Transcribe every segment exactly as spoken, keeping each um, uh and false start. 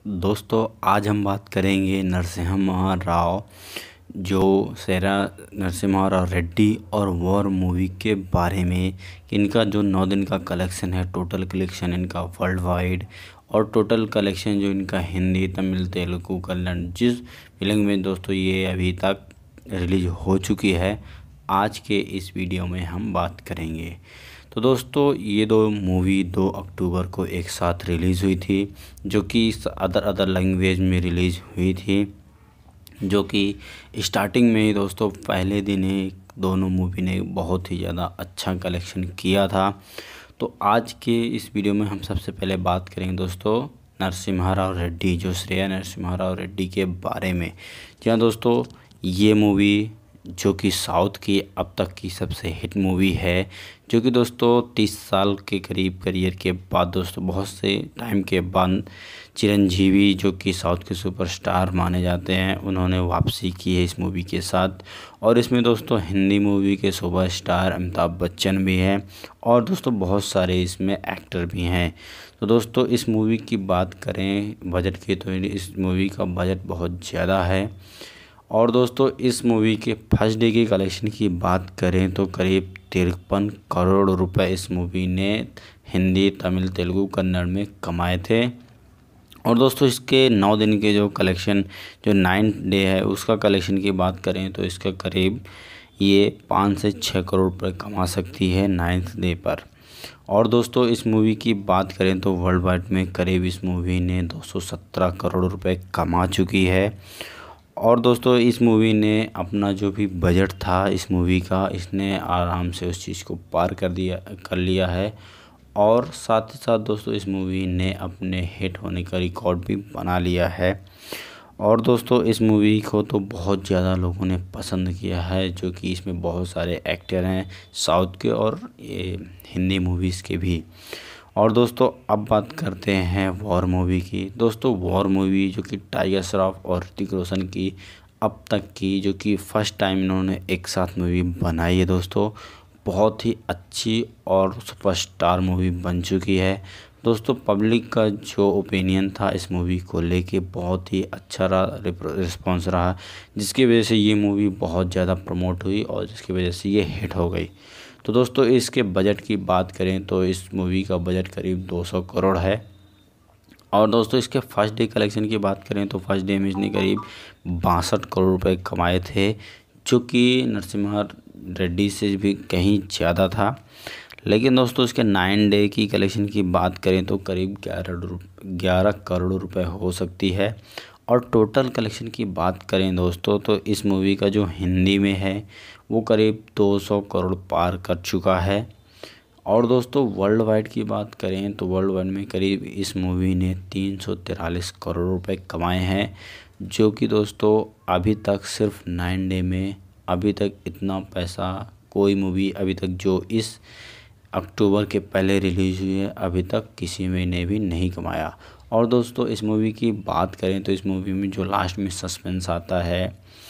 दोस्तों आज हम बात करेंगे नरसिम्हा राव जो सेरा नरसिम्हा राव रेड्डी और वॉर मूवी के बारे में कि इनका जो नौ दिन का कलेक्शन है, टोटल कलेक्शन इनका वर्ल्ड वाइड और टोटल कलेक्शन जो इनका हिंदी, तमिल, तेलुगु, कन्नड़ जिस फिल्म में दोस्तों ये अभी तक रिलीज हो चुकी है, आज के इस वीडियो में हम बात करेंगे। तो दोस्तों ये दो मूवी दो अक्टूबर को एक साथ रिलीज़ हुई थी, जो कि अदर अदर लैंग्वेज में रिलीज़ हुई थी, जो कि स्टार्टिंग में ही दोस्तों पहले दिन ही दोनों मूवी ने बहुत ही ज़्यादा अच्छा कलेक्शन किया था। तो आज के इस वीडियो में हम सबसे पहले बात करेंगे दोस्तों नरसिम्हा राव रेड्डी, जो श्रेया नरसिम्हा राव रेड्डी के बारे में। जी हाँ दोस्तों, ये मूवी जो कि साउथ की अब तक की सबसे हिट मूवी है, जो कि दोस्तों तीस साल के करीब करियर के बाद दोस्तों बहुत से टाइम के बाद चिरंजीवी जो कि साउथ के सुपरस्टार माने जाते हैं, उन्होंने वापसी की है इस मूवी के साथ। और इसमें दोस्तों हिंदी मूवी के सुपरस्टार अमिताभ बच्चन भी हैं और दोस्तों बहुत सारे इसमें एक्टर भी हैं। तो दोस्तों इस मूवी की बात करें बजट की, तो इस मूवी का बजट बहुत ज़्यादा है। और दोस्तों इस मूवी के फर्स्ट डे की कलेक्शन की बात करें तो करीब तिरपन करोड़ रुपए इस मूवी ने हिंदी, तमिल, तेलुगु, कन्नड़ में कमाए थे। और दोस्तों इसके नौ दिन के जो कलेक्शन जो नाइन्थ डे है उसका कलेक्शन की बात करें तो इसका करीब ये पाँच से छः करोड़ रुपए कमा सकती है नाइन्थ डे पर। और दोस्तों इस मूवी की बात करें तो वर्ल्ड वाइड में करीब इस मूवी ने दो सौ सत्रह करोड़ रुपए कमा चुकी है। और दोस्तों इस मूवी ने अपना जो भी बजट था इस मूवी का, इसने आराम से उस चीज़ को पार कर दिया कर लिया है। और साथ ही साथ दोस्तों इस मूवी ने अपने हिट होने का रिकॉर्ड भी बना लिया है। और दोस्तों इस मूवी को तो बहुत ज़्यादा लोगों ने पसंद किया है, जो कि इसमें बहुत सारे एक्टर हैं साउथ के और ये हिंदी मूवीज़ के भी। और दोस्तों अब बात करते हैं वॉर मूवी की। दोस्तों वॉर मूवी जो कि टाइगर श्रॉफ और ऋतिक रोशन की अब तक की जो कि फ़र्स्ट टाइम इन्होंने एक साथ मूवी बनाई है दोस्तों, बहुत ही अच्छी और सुपरस्टार मूवी बन चुकी है। दोस्तों पब्लिक का जो ओपिनियन था इस मूवी को लेके बहुत ही अच्छा रहा, रिस्पॉन्स रहा, जिसकी वजह से ये मूवी बहुत ज़्यादा प्रमोट हुई और जिसकी वजह से ये हिट हो गई। तो दोस्तों इसके बजट की बात करें तो इस मूवी का बजट करीब दो सौ करोड़ है। और दोस्तों इसके फर्स्ट डे कलेक्शन की बात करें तो फर्स्ट डे में इसने करीब बासठ करोड़ रुपए कमाए थे, जो कि नरसिम्हा रेड्डी से भी कहीं ज़्यादा था। लेकिन दोस्तों इसके नाइन डे की कलेक्शन की बात करें तो करीब ग्यारह ग्यारह करोड़ रुपए हो सकती है। और टोटल कलेक्शन की बात करें दोस्तों तो इस मूवी का जो हिंदी में है वो करीब दो सौ करोड़ पार कर चुका है। और दोस्तों वर्ल्ड वाइड की बात करें तो वर्ल्ड वाइड में करीब इस मूवी ने तीन सौ तिरालीस करोड़ रुपए कमाए हैं, जो कि दोस्तों अभी तक सिर्फ नाइन डे में अभी तक इतना पैसा कोई मूवी अभी तक जो इस अक्टूबर के पहले रिलीज़ हुई है अभी तक किसी में ने भी नहीं कमाया। और दोस्तों इस मूवी की बात करें तो इस मूवी में जो लास्ट में सस्पेंस आता है,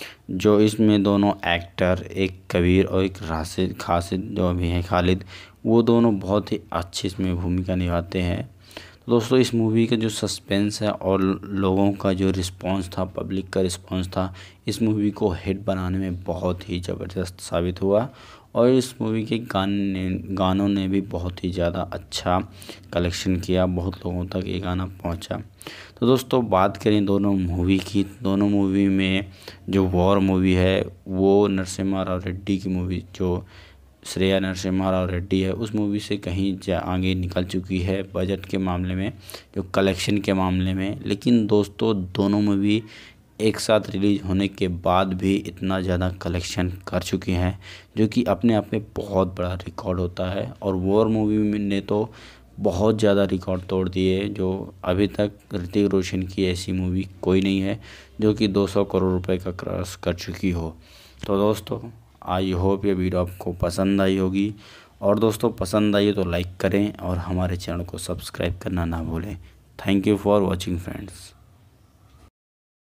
जो इसमें दोनों एक्टर एक कबीर और एक राशिद खासिद जो भी हैं खालिद, वो दोनों बहुत ही अच्छी इसमें भूमिका निभाते हैं। तो दोस्तों इस मूवी का जो सस्पेंस है और लोगों का जो रिस्पांस था, पब्लिक का रिस्पांस था, इस मूवी को हिट बनाने में बहुत ही ज़बरदस्त साबित हुआ। और इस मूवी के गाने गानों ने भी बहुत ही ज़्यादा अच्छा कलेक्शन किया, बहुत लोगों तक ये गाना पहुंचा। तो दोस्तों बात करें दोनों मूवी की, दोनों मूवी में जो वॉर मूवी है वो नरसिम्हा राव रेड्डी की मूवी जो श्रेया नरसिम्हा राव रेड्डी है उस मूवी से कहीं आगे निकल चुकी है बजट के मामले में, जो कलेक्शन के मामले में। लेकिन दोस्तों दोनों मूवी एक साथ रिलीज होने के बाद भी इतना ज़्यादा कलेक्शन कर चुकी हैं, जो कि अपने आप में बहुत बड़ा रिकॉर्ड होता है। और वॉर मूवी ने तो बहुत ज़्यादा रिकॉर्ड तोड़ दिए, जो अभी तक ऋतिक रोशन की ऐसी मूवी कोई नहीं है जो कि दो सौ करोड़ रुपए का क्रॉस कर चुकी हो। तो दोस्तों आई होप ये वीडियो आपको पसंद आई होगी, और दोस्तों पसंद आई तो लाइक करें और हमारे चैनल को सब्सक्राइब करना ना भूलें। Thank you for watching friends.